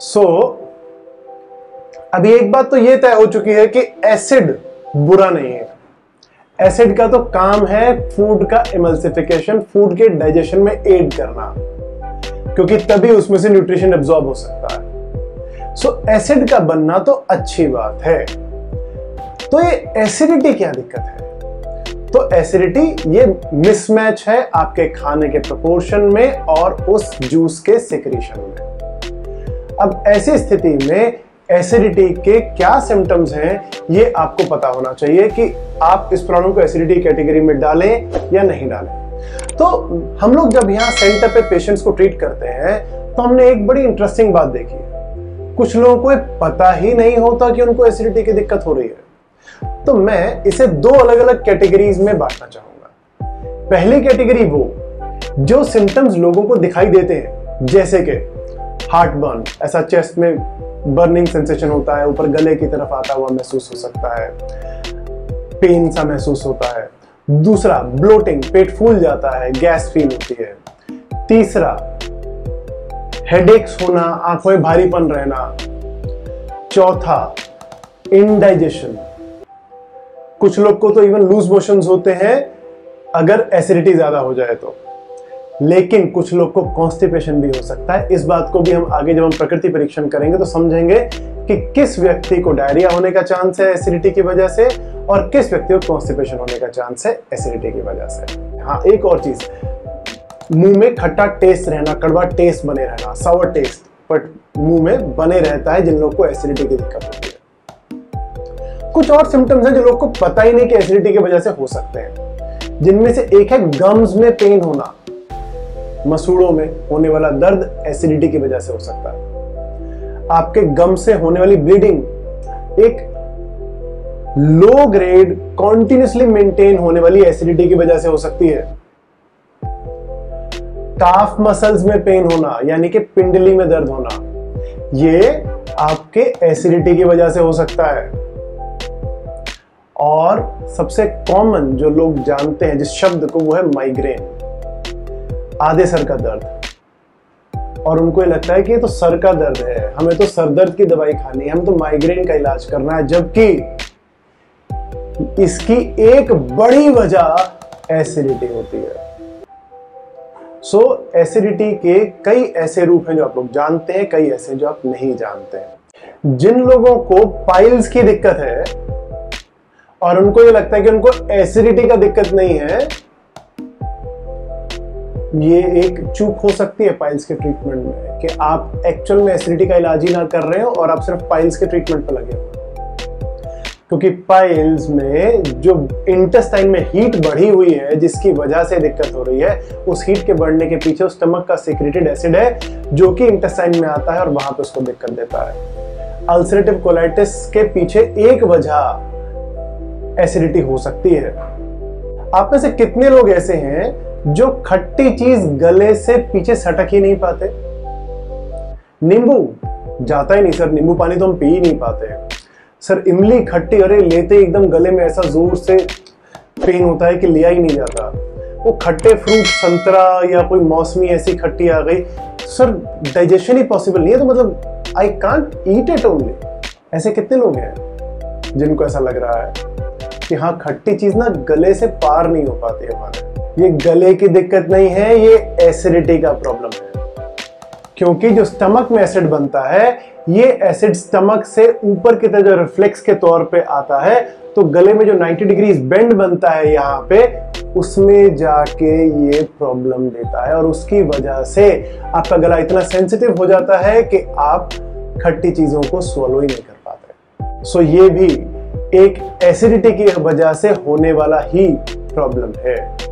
अभी एक बात तो ये तय हो चुकी है कि एसिड बुरा नहीं है। एसिड का तो काम है फूड का इमल्सिफिकेशन, फूड के डाइजेशन में एड करना, क्योंकि तभी उसमें से न्यूट्रिशन एब्जॉर्ब हो सकता है। एसिड का बनना तो अच्छी बात है। तो ये एसिडिटी क्या दिक्कत है? तो एसिडिटी ये मिसमैच है आपके खाने के प्रोपोर्शन में और उस जूस के सिक्रीशन में। अब ऐसी स्थिति में एसिडिटी के क्या सिम्टम्स हैं ये आपको पता होना चाहिए कि आप इस प्रॉब्लम को एसिडिटी कैटेगरी में डालें या नहीं डालें। तो हम लोग जब यहाँ सेंटर पे पेशेंट्स को ट्रीट करते हैं तो हमने एक बड़ी इंटरेस्टिंग बात देखी है। कुछ लोगों को पता ही नहीं होता कि उनको एसिडिटी की दिक्कत हो रही है। तो मैं इसे दो अलग अलग कैटेगरीज में बांटना चाहूंगा। पहली कैटेगरी वो जो सिम्टम्स लोगों को दिखाई देते हैं, जैसे कि हार्ट बर्न, ऐसा चेस्ट में बर्निंग सेंसेशन होता है, ऊपर गले की तरफ आता हुआ महसूस हो सकता है, पेन सा महसूस होता है। दूसरा ब्लोटिंग, पेट फूल जाता है, गैस फील होती है। तीसरा हेडेक्स होना, आंखों में भारीपन रहना। चौथा इंडाइजेशन, कुछ लोग को तो इवन लूज मोशंस होते हैं अगर एसिडिटी ज्यादा हो जाए तो। लेकिन कुछ लोग को कॉन्स्टिपेशन भी हो सकता है। इस बात को भी हम आगे जब हम प्रकृति परीक्षण करेंगे तो समझेंगे कि किस व्यक्ति को डायरिया होने का चांस है एसिडिटी की वजह से और किस व्यक्ति को कॉन्स्टिपेशन होने का चांस है एसिडिटी की वजह से। हाँ, एक और चीज, मुंह में खट्टा टेस्ट रहना, कड़वा टेस्ट बने रहना, सावर टेस्ट बट मुंह में बने रहता है जिन लोग को एसिडिटी की दिक्कत होती है। कुछ और सिम्टम्स हैं जो लोग को पता ही नहीं कि एसिडिटी की वजह से हो सकते हैं, जिनमें से एक है गम्स में पेन होना। मसूड़ों में होने वाला दर्द एसिडिटी की वजह से हो सकता है। आपके गम से होने वाली ब्लीडिंग एक लो ग्रेड कॉन्टिन्यूसली मेंटेन होने वाली एसिडिटी की वजह से हो सकती है। काफ मसल्स में पेन होना यानी कि पिंडली में दर्द होना, ये आपके एसिडिटी की वजह से हो सकता है। और सबसे कॉमन जो लोग जानते हैं जिस शब्द को, वो है माइग्रेन, आधे सर का दर्द। और उनको ये लगता है कि ये तो सर का दर्द है, हमें तो सर दर्द की दवाई खानी है, हम तो माइग्रेन का इलाज करना है, जबकि इसकी एक बड़ी वजह एसिडिटी होती है। एसिडिटी के कई ऐसे रूप हैं जो आप लोग जानते हैं, कई ऐसे जो आप नहीं जानते हैं। जिन लोगों को पाइल्स की दिक्कत है और उनको ये लगता है कि उनको एसिडिटी का दिक्कत नहीं है, ये एक चूक हो सकती है पाइल्स के ट्रीटमेंट में कि आप एक्चुअल में एसिडिटी का इलाज ही ना कर रहे हो और आप सिर्फ पाइल्स के ट्रीटमेंट पर लगे हो। क्योंकि पाइल्स में जो इंटेस्टाइन में हीट बढ़ी हुई है जिसकी वजह से दिक्कत हो रही है, उस हीट के बढ़ने के पीछे उस स्टमक का सीक्रेटेड एसिड है जो कि इंटेस्टाइन में आता है और वहां पे उसको दिक्कत देता है। अल्सरेटिव कोलाइटिस के पीछे एक वजह एसिडिटी हो सकती है। आप में से कितने लोग ऐसे हैं जो खट्टी चीज गले से पीछे सटक ही नहीं पाते? नींबू जाता ही नहीं सर, नींबू पानी तो हम पी ही नहीं पाते सर। इमली खट्टी, अरे लेते एकदम गले में ऐसा जोर से पेन होता है कि लिया ही नहीं जाता। वो खट्टे फ्रूट, संतरा या कोई मौसमी ऐसी खट्टी आ गई, सर डाइजेशन ही पॉसिबल नहीं है, तो मतलब I can't eat it only. ऐसे कितने लोग हैं जिनको ऐसा लग रहा है कि हाँ खट्टी चीज ना गले से पार नहीं हो पाती है हमारे। ये गले की दिक्कत नहीं है, ये एसिडिटी का प्रॉब्लम है। क्योंकि जो स्टमक में एसिड बनता है, ये एसिड स्टमक से ऊपर की तरफ जो रिफ्लेक्स के तौर पे आता है, तो गले में जो 90 डिग्रीज बेंड बनता है यहाँ पे, उसमें जाके ये प्रॉब्लम देता है और उसकी वजह से आपका गला इतना सेंसिटिव हो जाता है कि आप खट्टी चीजों को स्वलो ही नहीं कर पाते। सो ये भी एक एसिडिटी की वजह से होने वाला ही प्रॉब्लम है।